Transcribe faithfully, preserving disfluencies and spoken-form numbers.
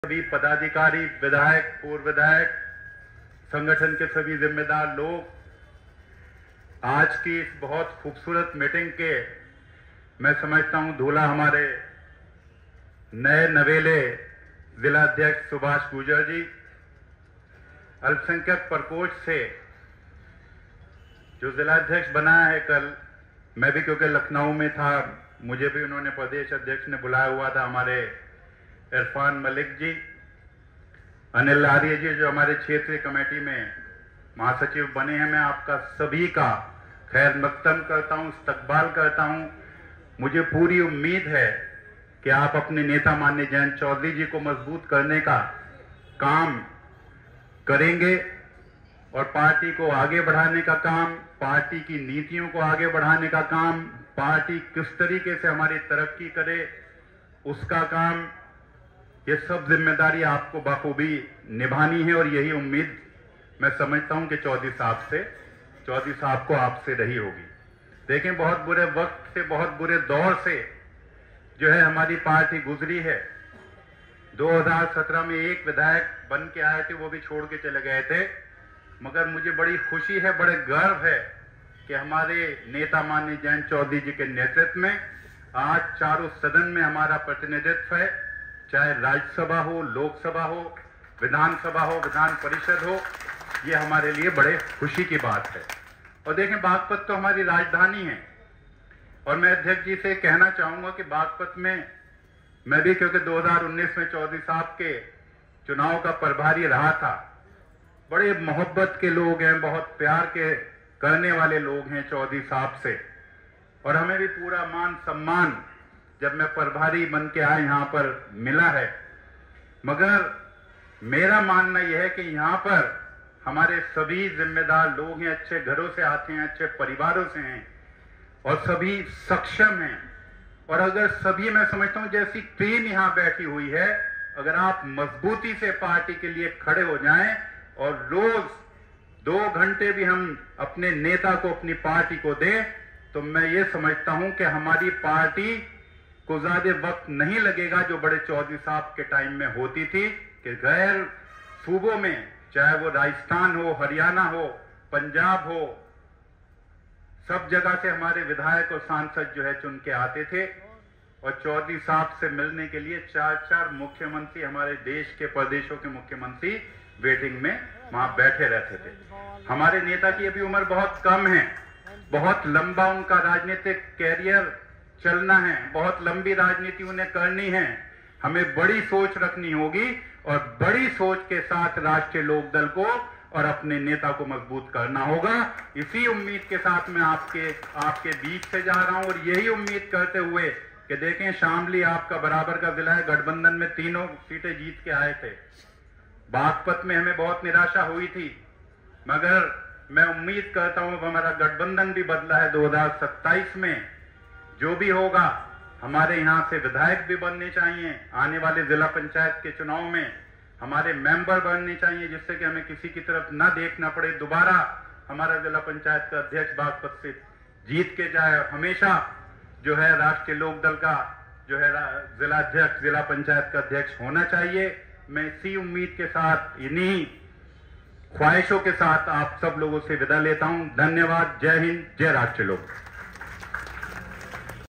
सभी पदाधिकारी, विधायक, पूर्व विधायक, संगठन के सभी जिम्मेदार लोग, आज की इस बहुत खूबसूरत मीटिंग के मैं समझता हूं धूला हमारे नए नवेले जिला अध्यक्ष सुभाष गुर्जर जी, अल्पसंख्यक प्रकोष्ठ से जो जिला अध्यक्ष बनाया है कल, मैं भी क्योंकि लखनऊ में था, मुझे भी उन्होंने प्रदेश अध्यक्ष ने बुलाया हुआ था। हमारे इरफान मलिक जी, अनिल आर्य जी जो हमारे क्षेत्रीय कमेटी में महासचिव बने हैं, मैं आपका सभी का खैर मकदम करता हूं, इस्तकबाल करता हूं। मुझे पूरी उम्मीद है कि आप अपने नेता माननीय जयंत चौधरी जी को मजबूत करने का काम करेंगे और पार्टी को आगे बढ़ाने का काम, पार्टी की नीतियों को आगे बढ़ाने का काम, पार्टी किस तरीके से हमारी तरक्की करे उसका काम, ये सब जिम्मेदारी आपको बखूबी निभानी है। और यही उम्मीद मैं समझता हूं कि चौधरी साहब से चौधरी साहब को आपसे रही होगी। देखें, बहुत बुरे वक्त से, बहुत बुरे दौर से जो है हमारी पार्टी गुजरी है। दो हज़ार सत्रह में एक विधायक बन के आए थे, वो भी छोड़ के चले गए थे, मगर मुझे बड़ी खुशी है, बड़े गर्व है कि हमारे नेता माननीय जयंत चौधरी जी के नेतृत्व में आज चारों सदन में हमारा प्रतिनिधित्व है, चाहे राज्यसभा हो, लोकसभा हो, विधानसभा हो, विधान परिषद हो। ये हमारे लिए बड़े खुशी की बात है। और देखें, बागपत तो हमारी राजधानी है और मैं अध्यक्ष जी से कहना चाहूंगा कि बागपत में मैं भी क्योंकि दो हज़ार उन्नीस में चौधरी साहब के चुनाव का प्रभारी रहा था, बड़े मोहब्बत के लोग हैं, बहुत प्यार के करने वाले लोग हैं चौधरी साहब से, और हमें भी पूरा मान सम्मान जब मैं प्रभारी बन के आया यहां पर मिला है। मगर मेरा मानना यह है कि यहां पर हमारे सभी जिम्मेदार लोग हैं, अच्छे घरों से आते हैं, अच्छे परिवारों से हैं और सभी सक्षम हैं। और अगर सभी, मैं समझता हूं जैसी टीम यहां बैठी हुई है, अगर आप मजबूती से पार्टी के लिए खड़े हो जाएं और रोज दो घंटे भी हम अपने नेता को, अपनी पार्टी को दें, तो मैं ये समझता हूं कि हमारी पार्टी को ज्यादा वक्त नहीं लगेगा जो बड़े चौधरी साहब के टाइम में होती थी कि गैर सूबों में, चाहे वो राजस्थान हो, हरियाणा हो, पंजाब हो, सब जगह से हमारे विधायक और सांसद जो है चुन के आते थे और चौधरी साहब से मिलने के लिए चार चार मुख्यमंत्री, हमारे देश के प्रदेशों के मुख्यमंत्री वेटिंग में वहां बैठे रहते थे। हमारे नेता की अभी उम्र बहुत कम है, बहुत लंबा उनका राजनीतिक कैरियर चलना है, बहुत लंबी राजनीति उन्हें करनी है। हमें बड़ी सोच रखनी होगी और बड़ी सोच के साथ राष्ट्रीय लोकदल को और अपने नेता को मजबूत करना होगा। इसी उम्मीद के साथ मैं आपके आपके बीच से जा रहा हूं और यही उम्मीद करते हुए कि देखें, शामली आपका बराबर का जिला है, गठबंधन में तीनों सीटें जीत के आए थे। बागपत में हमें बहुत निराशा हुई थी, मगर मैं उम्मीद करता हूं हमारा गठबंधन भी बदला है। दो हज़ार सत्ताईस में जो भी होगा, हमारे यहां से विधायक भी बनने चाहिए, आने वाले जिला पंचायत के चुनाव में हमारे मेंबर बनने चाहिए, जिससे कि हमें किसी की तरफ न देखना पड़े, दोबारा हमारा जिला पंचायत का अध्यक्ष बागपत से जीत के जाए। हमेशा जो है राष्ट्रीय लोकदल का जो है जिला अध्यक्ष, जिला पंचायत का अध्यक्ष होना चाहिए। मैं इसी उम्मीद के साथ, इन्हीं ख्वाहिशों के साथ आप सब लोगों से विदा लेता हूं। धन्यवाद। जय हिंद, जय राष्ट्रीय लोक।